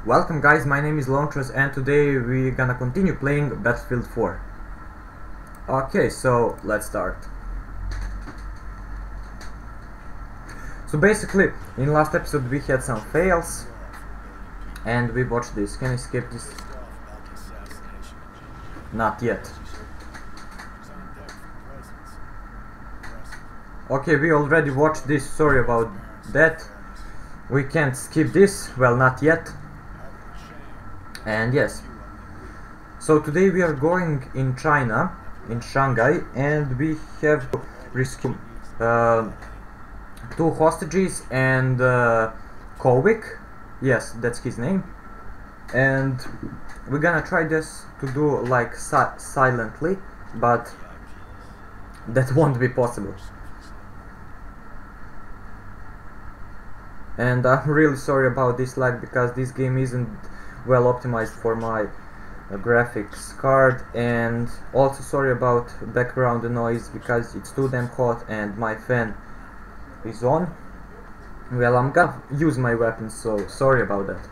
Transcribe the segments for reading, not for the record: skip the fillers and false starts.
Welcome guys, my name is Lontrus and today we're gonna continue playing Battlefield 4. Okay, so let's start. So basically, in last episode we had some fails and we watched this. Can I skip this? Not yet. Okay, we already watched this, sorry about that. We can't skip this, well, not yet. And yes, so today we are going in China, in Shanghai, and we have to rescue two hostages and Kovic, yes, that's his name, and we're gonna try this to do like silently, but that won't be possible. And I'm really sorry about this lag because this game isn't well optimized for my graphics card, and also sorry about background noise because it's too damn hot and my fan is on. Well, I'm gonna use my weapon, so sorry about that.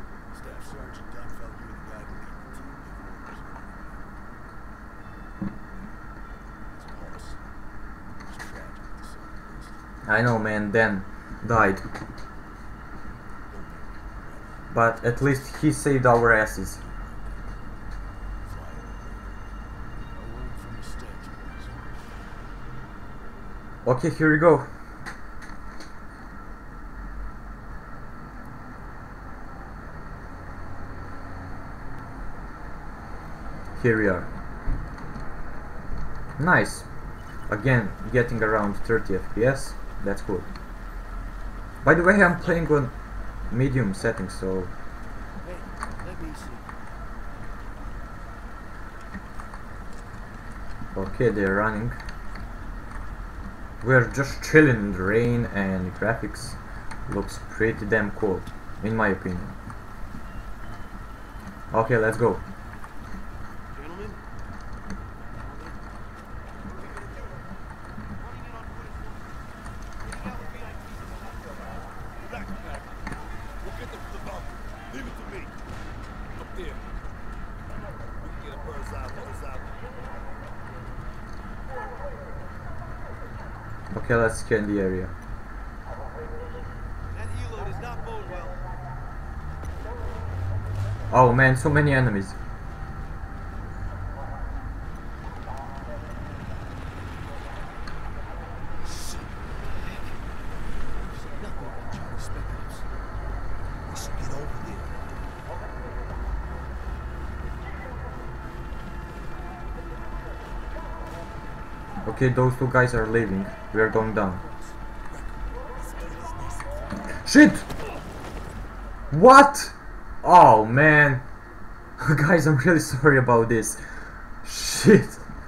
I know, man, Dan died, but at least he saved our asses. Okay, here we go. Here we are. Nice. Again, getting around 30 FPS. That's good. By the way, I'm playing on medium settings, so okay, they're running. We're just chilling in the rain and the graphics looks pretty damn cool, in my opinion. Okay, let's go. Okay, let's scan the area. Oh man, so many enemies. Okay, those two guys are leaving. We are going down. Shit! What? Oh man. Guys, I'm really sorry about this. Shit.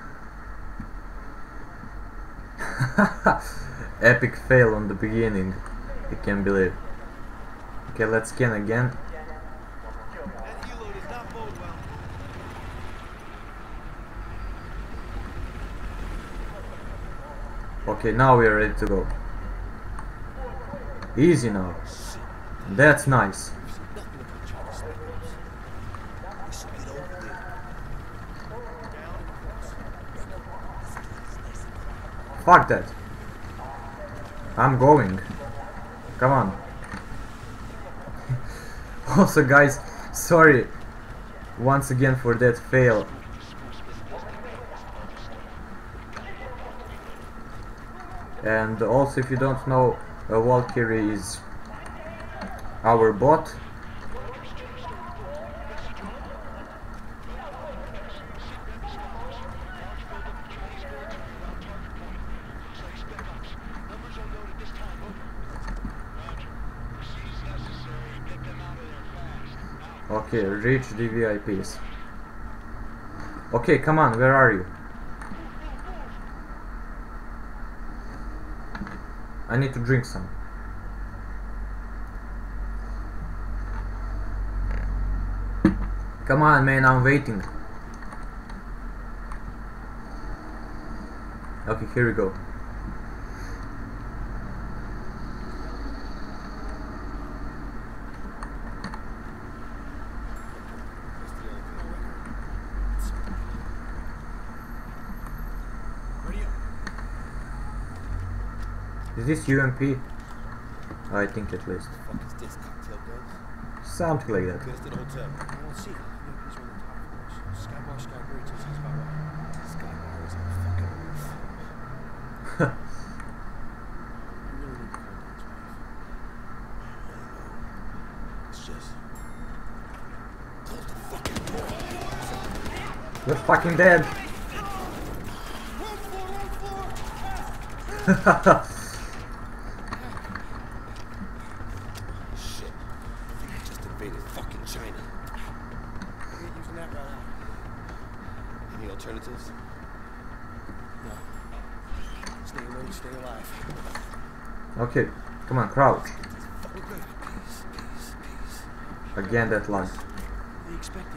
Epic fail on the beginning. I can't believe. Okay, let's scan again. Okay, now we are ready to go. Easy now. That's nice. Fuck that. I'm going. Come on. Also guys, sorry once again for that fail. And also, if you don't know, Valkyrie is our bot. Okay, reach the VIPs. Okay, come on, where are you? I need to drink some. Come on, man, I'm waiting. Okay, here we go. Is this UMP? I think at least. What the fuck is this? Cocktail guns? Something like that. Get us to the hotel. Let's see. UMP's on the top floors. Skybar, Skybar, tells us about what? Skybar is on the fucking roof. You really need to calm down, Chief. It's just... Close the fucking door. We're fucking dead. Shit. I think we just invaded fucking China. I ain't using that right now. Any alternatives? No. Stay alert, stay alive. Okay, come on, crouch. We're good. Peace, peace, peace. Again that lag. What are you expecting?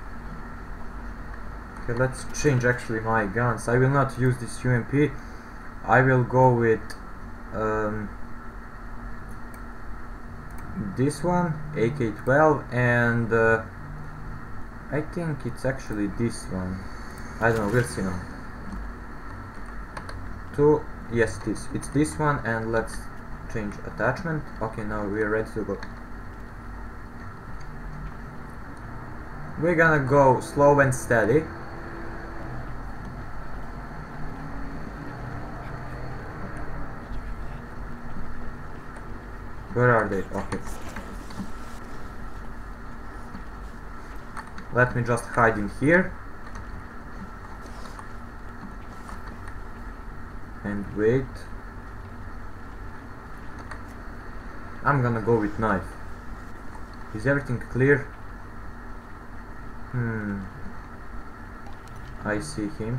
Okay, let's change actually my guns. I will not use this UMP. I will go with this one, AK-12, and I think it's actually this one. I don't know, we'll see now. Yes, it is. It's this one, and let's change attachment. Okay, now we are ready to go. We're gonna go slow and steady. Where are they? Okay. Let me just hide in here. And wait. I'm gonna go with knife. Is everything clear? I see him.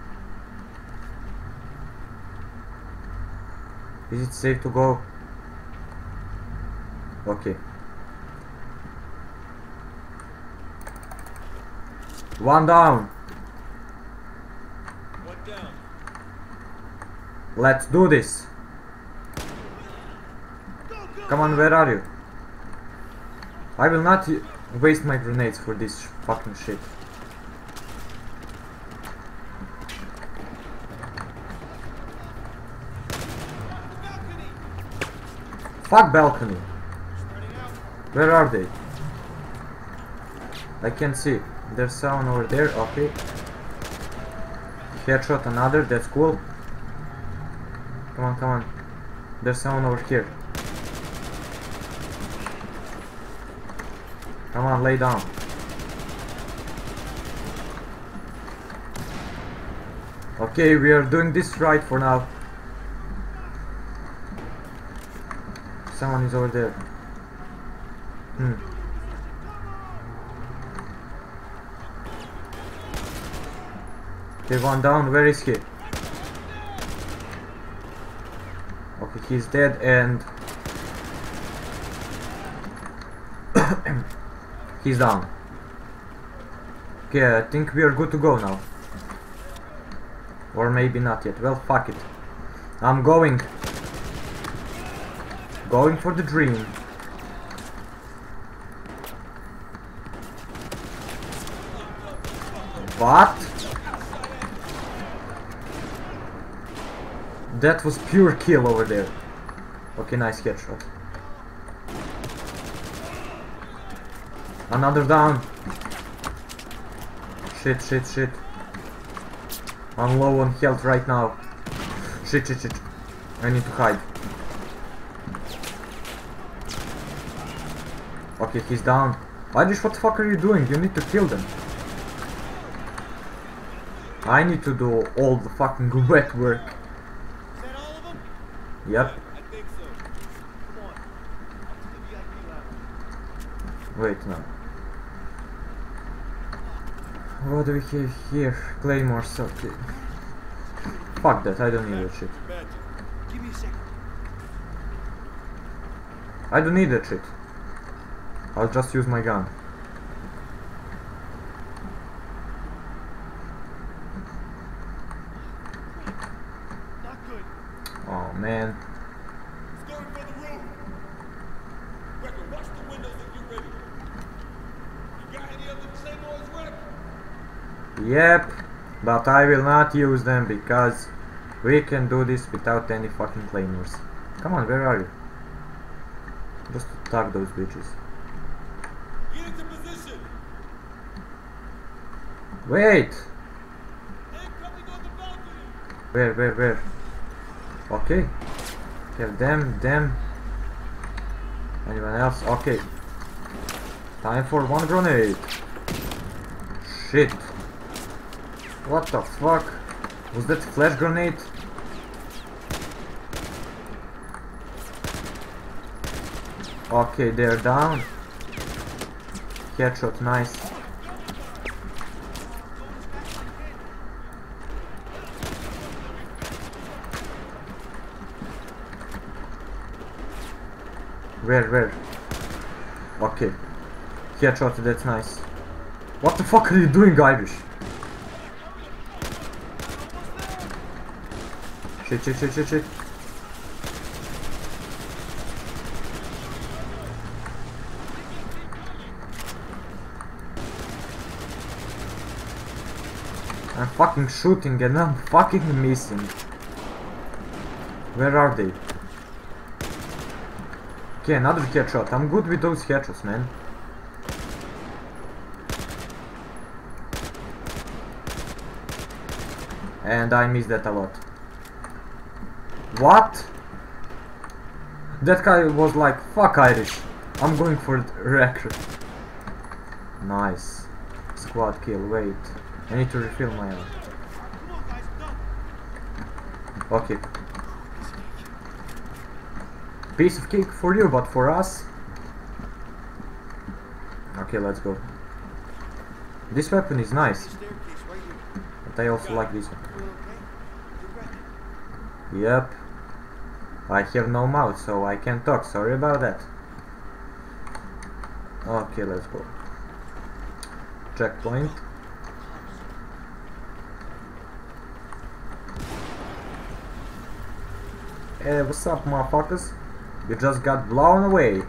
Is it safe to go? Okay. One down. One down. Let's do this. Come on, where are you? I will not waste my grenades for this fucking shit. Fuck balcony. Where are they? I can see. There's someone over there. Okay. Headshot another. That's cool. Come on, come on. There's someone over here. Come on, lay down. Okay, we are doing this right for now. Someone is over there. Okay, one down. Where is he? Okay, he's dead, and he's down. Okay, I think we are good to go now. Or maybe not yet. Well, fuck it. I'm going. Going for the dream. What? That was pure kill over there. Okay, nice headshot. Another down. Shit, shit, shit. I'm low on health right now. Shit, shit, shit. I need to hide. Okay, he's down. Irish, what the fuck are you doing? You need to kill them. I need to do all the fucking wet work. Is that all of them? Yep. I think so. Come on. Up to the VIP lounge. Wait, no. What do we have here? Claymores, okay. Fuck that, I don't need that shit. Magic. Give me a second. I don't need that shit. I'll just use my gun. Not good. Oh man. It's going for the roof. Wrecker, watch the windows if you're ready. You got any of them claymores, Wreck? Yep. But I will not use them because We can do this without any fucking claymores. Come on, where are you? Just attack those bitches. Get into position. Wait! Incoming on the balcony. Where? Okay. Have them. Anyone else? Okay. Time for one grenade. Shit. What the fuck? Was that flash grenade? Okay, they're down. Headshot, nice. Where? Okay. Headshot, that's nice. What the fuck are you doing, Irish? Shit. I'm fucking shooting and I'm fucking missing. Where are they? Okay, another headshot. I'm good with those headshots, man. And I missed that a lot. What? That guy was like, fuck Irish. I'm going for record. Nice. Squad kill, wait. I need to refill my ammo. Okay. Piece of cake for you, but for us... Okay, let's go. This weapon is nice. But I also like this one. Yep. I have no mouth, so I can't talk. Sorry about that. Okay, let's go. Checkpoint. Hey, what's up, motherfuckers? You just got blown away.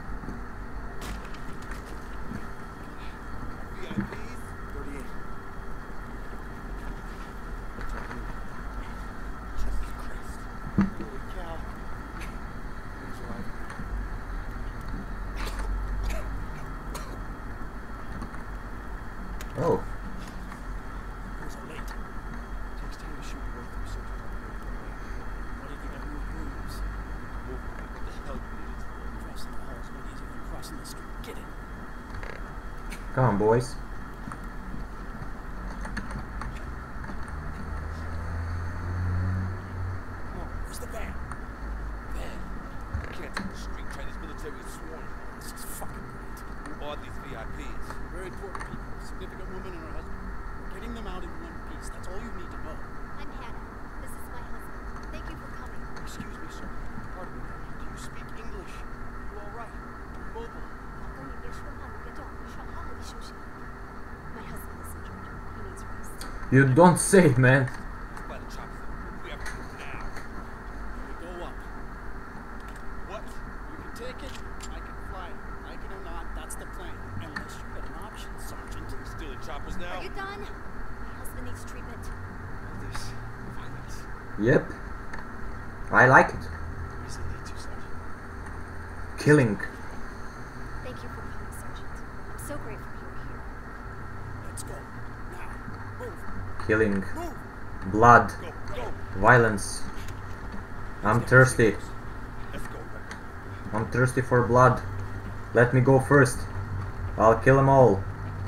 Oh. Those are late. Takes time to shoot away from such a What do you think of new moves? What the hell you need? Crossing the halls no easier than crossing the street. Get it. Come on, boys. Oh, where's the van? Man, you can't take the street. Chinese military is sworn. This is fucking great. Who are these VIPs? Very important people. Significant woman and her husband. We're getting them out in one piece. That's all you need to know. I'm Hannah. This is my husband. Thank you for coming. Excuse me, sir. Pardon me. Do you speak English? You all right? You mobile? 老公，你别说话，你别动，好好地休息。My husband is injured. He needs rest. You don't say, man. By the choppers. We have to move now. We go up. What? You can take it. I can fly it. Like it or not, that's the plan. Unless you've got an option, Sergeant. Still in choppers now? Are you done? My husband needs treatment. All this violence. Yep. I like it. Reason need to, Sergeant. Killing. Thank you for coming, Sergeant. I'm so grateful you were here. Let's go. Now. Move. Killing. Move. Blood. Go, go. Violence. I'm thirsty. Let's go, Record. I'm thirsty for blood. Let me go first. I'll kill them all.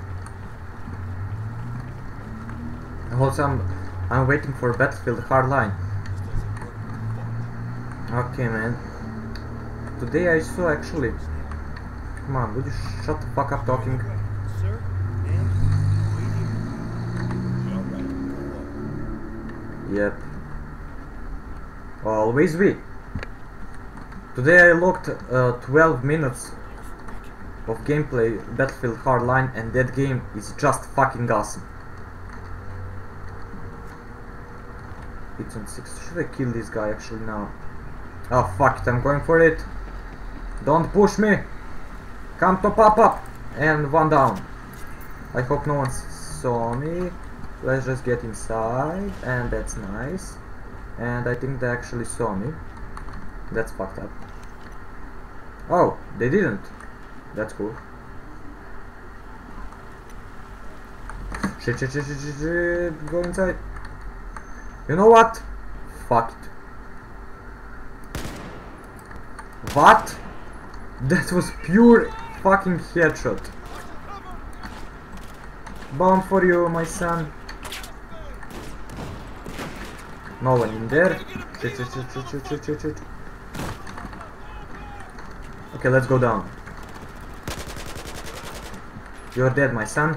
Also, I'm waiting for Battlefield Hardline. This doesn't work. Okay, man. Today I saw actually. Come on, would you shut the fuck up talking? Sir, ma'am, wait here. All right. Yep. Always we. Today I looked 12 minutes of gameplay Battlefield Hardline, and that game is just fucking awesome. It's on 6. Should I kill this guy actually now? Oh fuck it, I'm going for it. Don't push me. Come to pop up. And one down. I hope no one saw me. Let's just get inside, and that's nice. and I think they actually saw me. That's fucked up. Oh, they didn't. That's cool. Shit, shit, shit, shit, shit, shit. Go inside. You know what? Fuck it. What? That was pure fucking headshot. Bomb for you, my son. No one in there. Shit, shit, shit, shit, shit, shit, shit, shit. Okay, let's go down. You're dead, my son.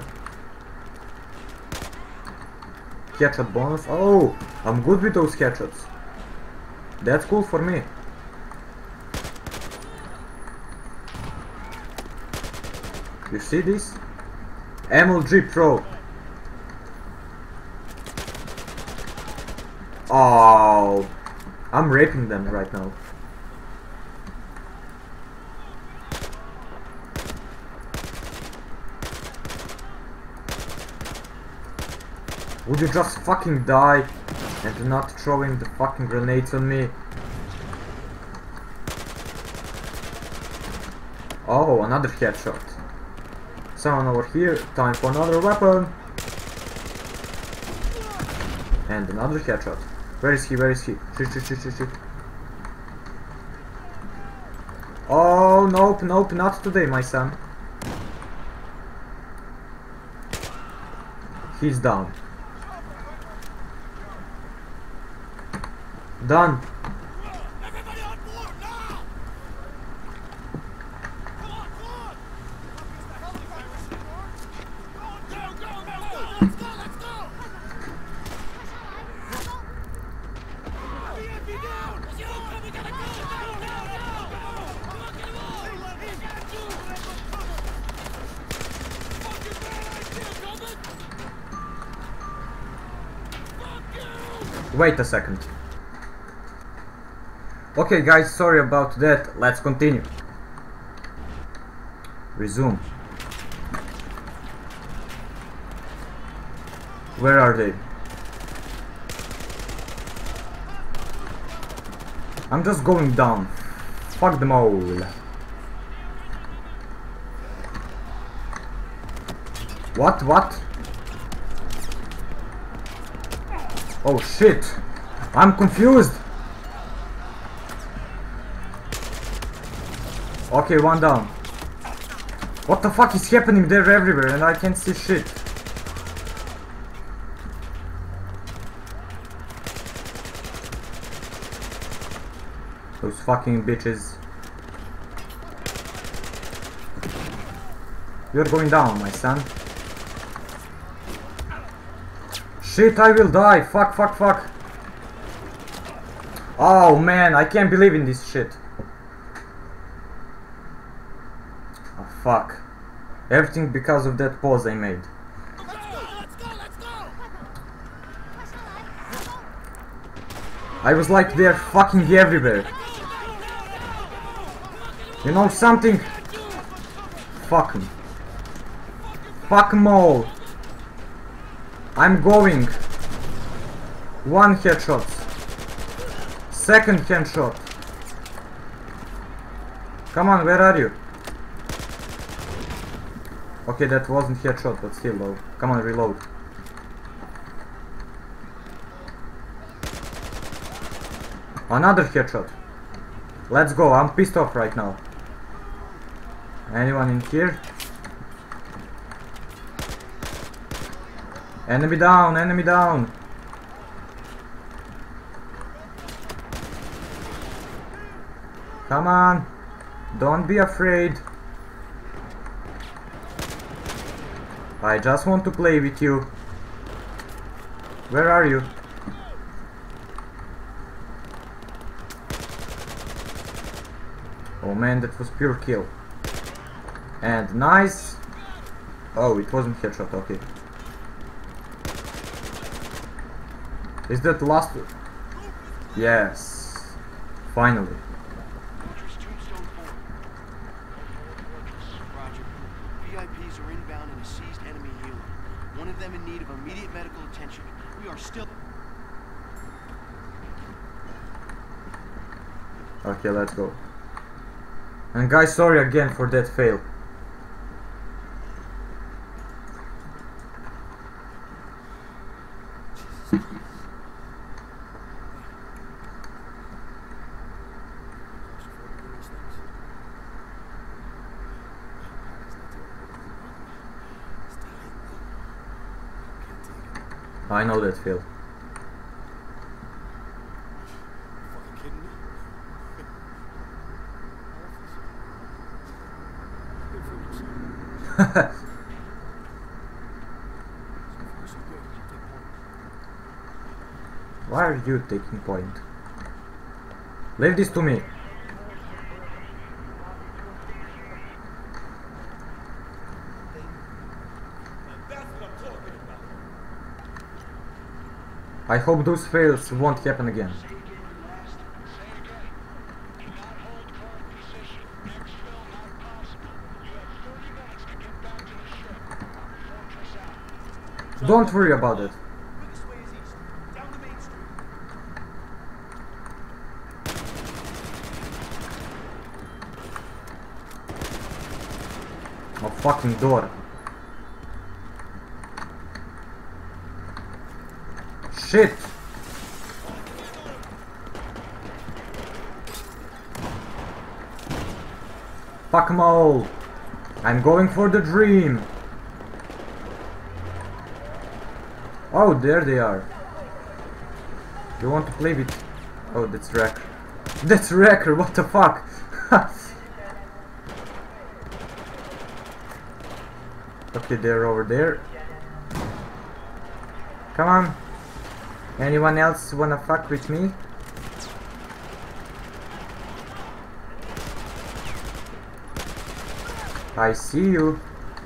Headshot bonus. Oh, I'm good with those headshots. That's cool for me. You see this? MLG Pro. Oh, I'm raping them right now. Would you just fucking die and not throwing the fucking grenades on me? Oh, another headshot. Someone over here, time for another weapon. And another headshot. Where is he? Where is he? Shit, shit, shit, shit, shit. Oh, nope, nope, not today, my son. He's down. Done. Everybody on board now! Come on, come on! Go, go, go, let's go, let's go! BMP down! Yo, we gotta go, go, go, go! Come on, get him on! We got you! Fucking bad idea, Coleman! Fuck you! Wait a second. Okay guys, sorry about that, let's continue. Resume. Where are they? I'm just going down. Fuck them all. What? What? Oh shit! I'm confused! Okay, one down. What the fuck is happening? They're everywhere and I can't see shit. Those fucking bitches. You're going down, my son. Shit, I will die. Fuck, fuck, fuck. Oh man, I can't believe in this shit. Oh fuck. Everything because of that pause I made. Let's go, let's go! I was like, they're fucking everywhere. You know something? Fuck 'em. Fuck 'em all. I'm going. One headshot. Second headshot. Come on, where are you? Okay, that wasn't headshot, but still though. Come on, reload. Another headshot. Let's go, I'm pissed off right now. Anyone in here? Enemy down, enemy down. Come on. Don't be afraid. I just want to play with you. Where are you? Oh man, that was pure kill. And nice. Oh, it wasn't headshot, okay. Is that the last? Yes. Finally. Tombstone 4. Roger. VIPs are inbound in a seized enemy helo. One of them in need of immediate medical attention. We are still... Okay, let's go. And guys, sorry again for that fail. I know that feel. Fucking kidding me? Good for you, son. So good. Take point. Why are you taking point? Leave this to me. That's what I'm talking about. I hope those fails won't happen again. Don't worry about it. Quickest way is east. Down the main street. A fucking door. Shit! Fuck 'em all! I'm going for the dream! Oh, there they are. You want to play with... Oh, that's Wrecker. That's Wrecker, what the fuck? Okay, they're over there. Come on. Anyone else wanna fuck with me? I see you.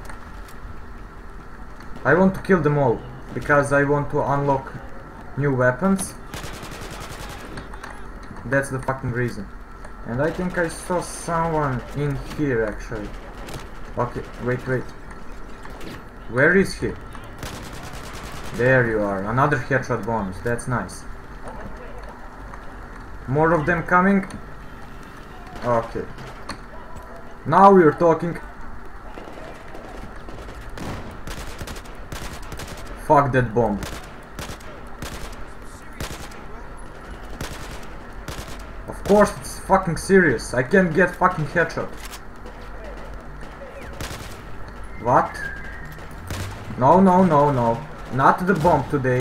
I want to kill them all because I want to unlock new weapons. That's the fucking reason. And I think I saw someone in here actually. Okay, wait. Where is he? There you are, another headshot bonus, that's nice. More of them coming? Okay. Now we're talking. Fuck that bomb. Of course it's fucking serious, I can't get fucking headshot. What? No. Not the bomb today.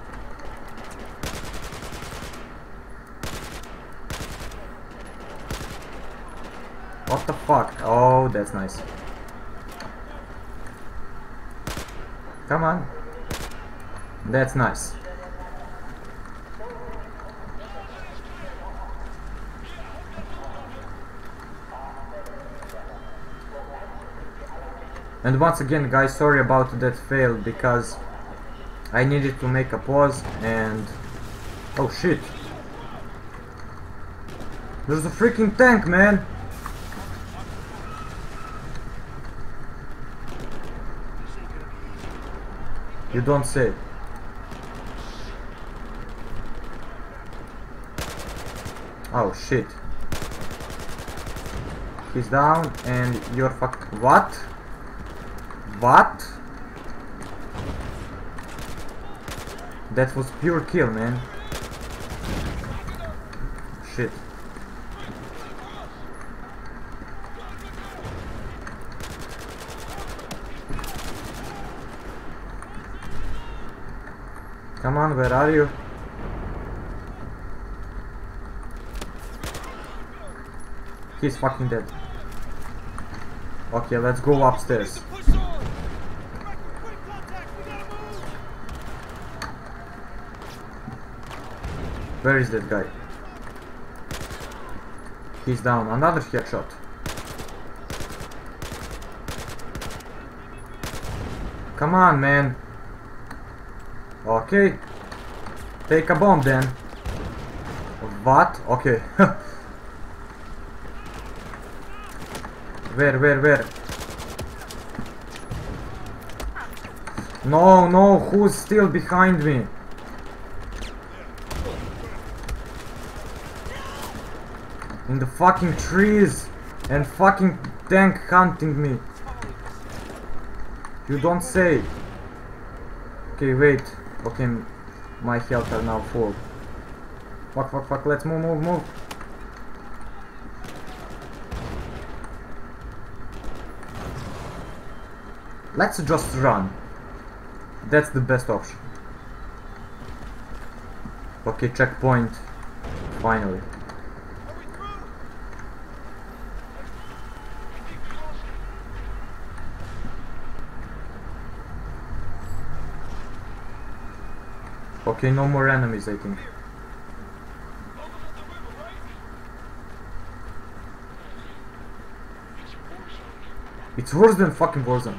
What the fuck? Oh, that's nice. Come on. That's nice. And once again, guys, sorry about that fail because I needed to make a pause and... Oh shit! There's a freaking tank, man! You don't say. Oh shit. He's down and you're fucked. What? What? That was pure kill, man. Shit. Come on, where are you? He's fucking dead. Okay, let's go upstairs. Push on! Quick contact, we gotta move! Where is that guy? He's down. Another headshot. Come on, man. Okay. Take a bomb then. What? Okay. Where? No, who's still behind me? in the fucking trees and fucking tank hunting me. You don't say. Okay, wait. Okay, my health are now full. Fuck, fuck, fuck. Let's move, move, move. Let's just run. That's the best option. Okay, checkpoint. Finally. Okay, no more enemies, I think. It's worse than fucking Warzone.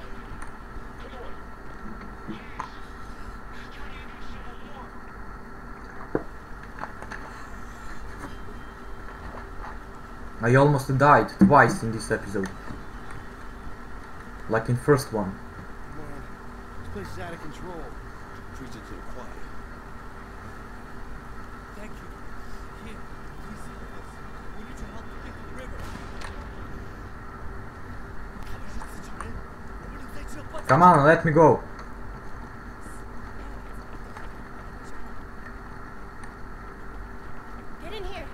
I almost died twice in this episode. Like in first one. Man, this place is out of control. Treat it to the quiet. Thank you. Here, please help us. We need your help to get to the river. Come on, let me go. Get in here.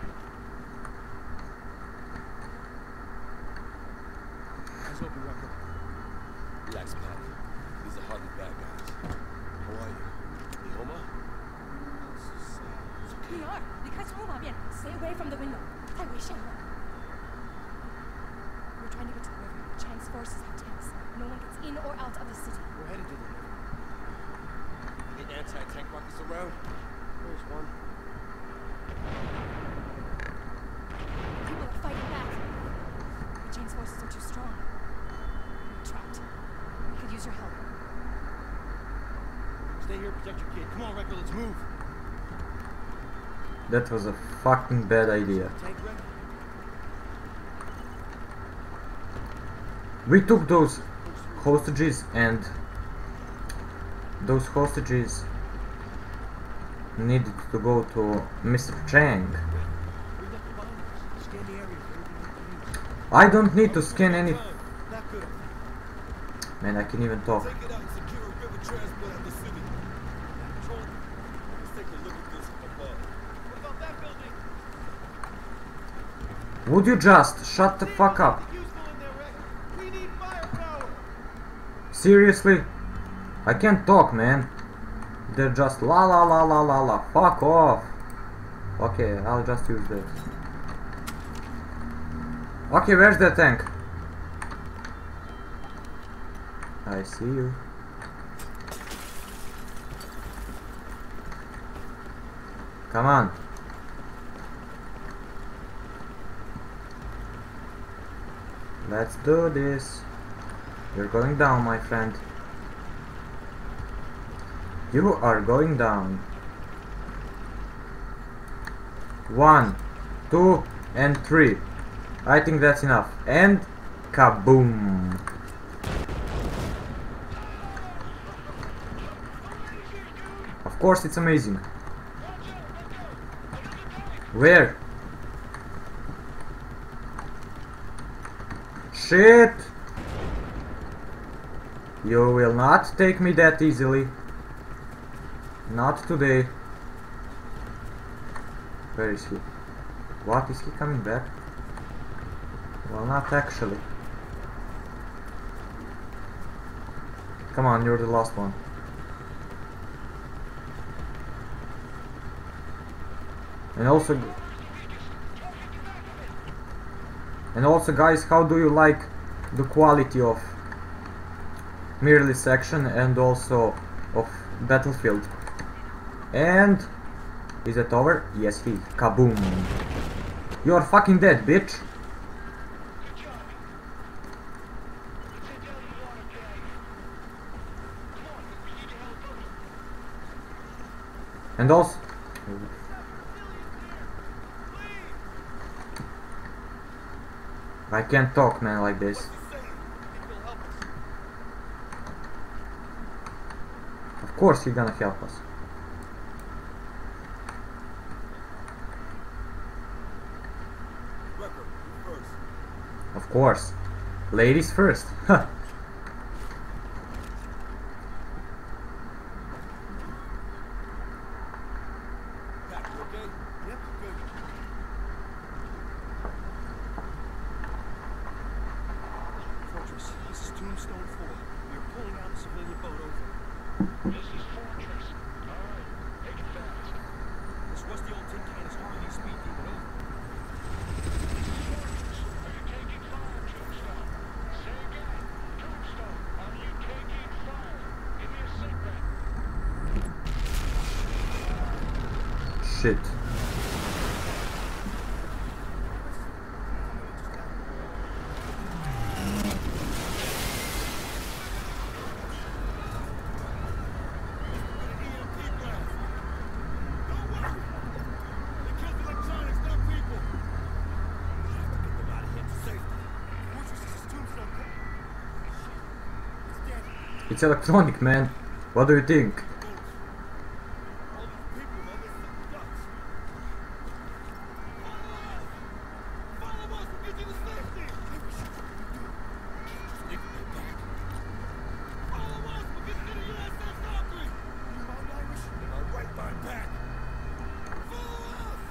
Eyes open, Rucker. Relax, Pat. These are hardly bad guys. How are you? Leoma? 女儿，离开窗户旁边 ，Stay away from the window，太危险了。We're trying to get to the river. Chang's forces have tanks. No one gets in or out of the city. We're headed to the river. Any anti-tank rockets around? There's one. People are fighting back. But Chang's forces are too strong. We're trapped. We could use your help. Stay here, protect your kid. Come on, Rucker, let's move. That was a fucking bad idea. Tank ready? We took those hostages and those hostages needed to go to Mr. Chang. We left the binders. Scan the area for anything we can use. I don't need to scan any... Not good. Man, I can even talk. Take it out and secure a river transport out the city. Control. Let's take a look at this from above. What about that building? Would you just shut the fuck up? Useful in there, Rex. We need firepower. Seriously? I can't talk, man. They're just la la la la la la. Fuck off. Okay, I'll just use this. Okay, where's the tank? I see you. Come on. Let's do this. You're going down, my friend. You are going down. 1, 2, and 3. I think that's enough. And kaboom. Of course, it's amazing. Where? Shit! You will not take me that easily. Not today. Where is he? What? Is he coming back? Well, not actually. Come on, you're the last one. And also guys, how do you like the quality of Merely section and also of Battlefield? And is it over? Yes, he. Kaboom. You're fucking dead, bitch. And also I can't talk, man, like this. Of course he's gonna help us. course. Ladies first. Huh. Pat, you okay? Yep, good. Fortress, this is Tombstone 4. We are pulling out a civilian boat over. This is Fortress. All right, make it fast. This rusty old tin can is Harley's speed demon over. Fortress, are you taking fire, Tombstone? Say again. Tombstone, are you taking fire? Give me a sit rep. Shit. EMP blast. Don't worry. They killed electronics, not people. We have to get them out of here to safety. Fortress, this is Tombstone. It's dead. It's electronic, man. What do you think? All these people, man, they're sitting ducks. Follow us! We'll get you to safety! Leave them back. Follow us! We'll get you to USS Valkyrie! You Mountain Irish? And I'll right mine back. Follow us!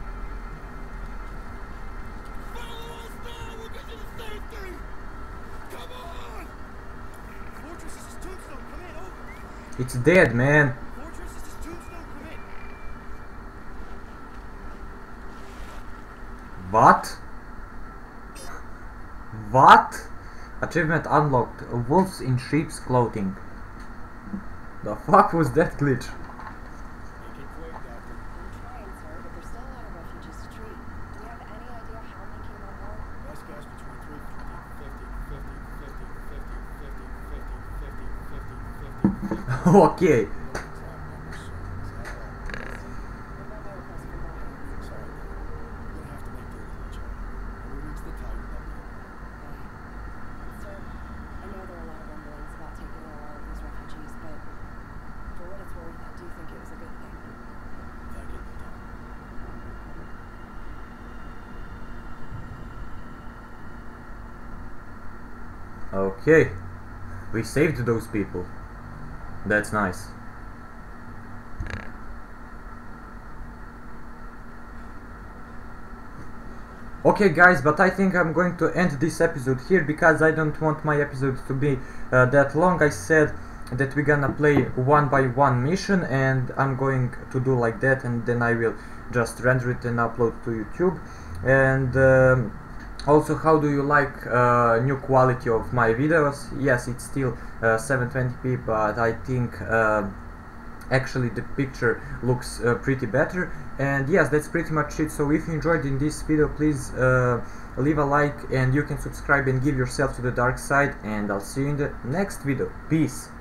Follow us now! We'll get you to safety! Come on! Fortress, this is Tombstone. Come in, over. It's dead, man. Fortress, this is Tombstone. Come in. What? What? Achievement unlocked. Wolves in sheep's clothing. The fuck was that glitch? Make it quick, Doctor. I'm trying, sir, but there's still a lot of refugees to treat. Do you have any idea how many came on board? Best guess between 350, 50, 50, 50, 50, 50, 50, 50, 50, 50, 50. Okay. No exact numbers, sir. Is that all? Remember my request for buying. Sorry, we're gonna have to make do with each other. When we reach the Titan, they'll be Sir, I know there are a lot of rumblings about taking on all of these refugees, but for what it's worth, I do think it was a good thing. Thank you, Lieutenant. Okay. We saved those people. That's nice. Okay guys, but I think I'm going to end this episode here because I don't want my episode to be that long. I said that we're gonna play one by one mission and I'm going to do like that, and then I will just render it and upload to YouTube. And also, how do you like new quality of my videos? Yes, it's still 720p, but I think actually the picture looks pretty better. And yes, that's pretty much it. So if you enjoyed in this video, please leave a like, and you can subscribe and give yourself to the dark side, and I'll see you in the next video. Peace.